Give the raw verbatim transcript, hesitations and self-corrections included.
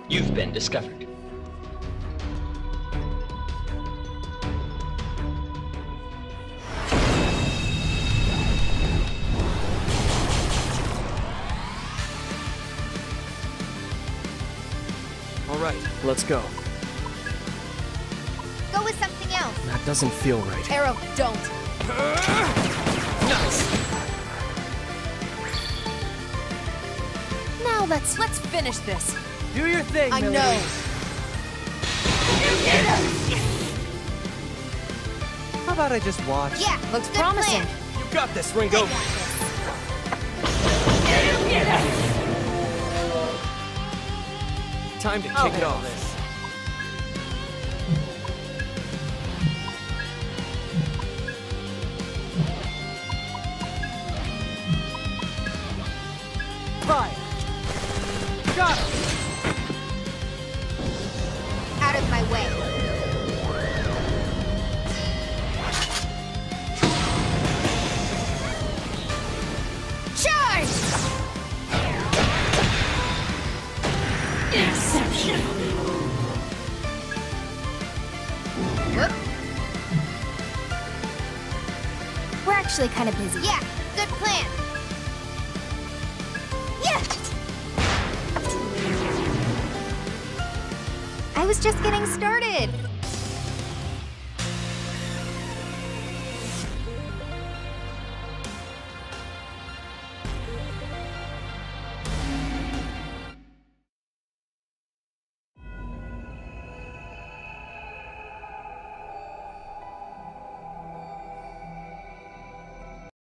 You've been discovered. All right, let's go. Go with something else. That doesn't feel right. Arrow, don't. Nice! Now let's let's finish this. Do your thing, I Millie. know. How about I just watch? Yeah, looks promising. You got this, Ringo. Time to kick it off. Fire! Got him! Out of my way. Charge! Exceptional. Whoop. We're actually kind of busy. Yeah, good plan. Yeah! I was just getting started.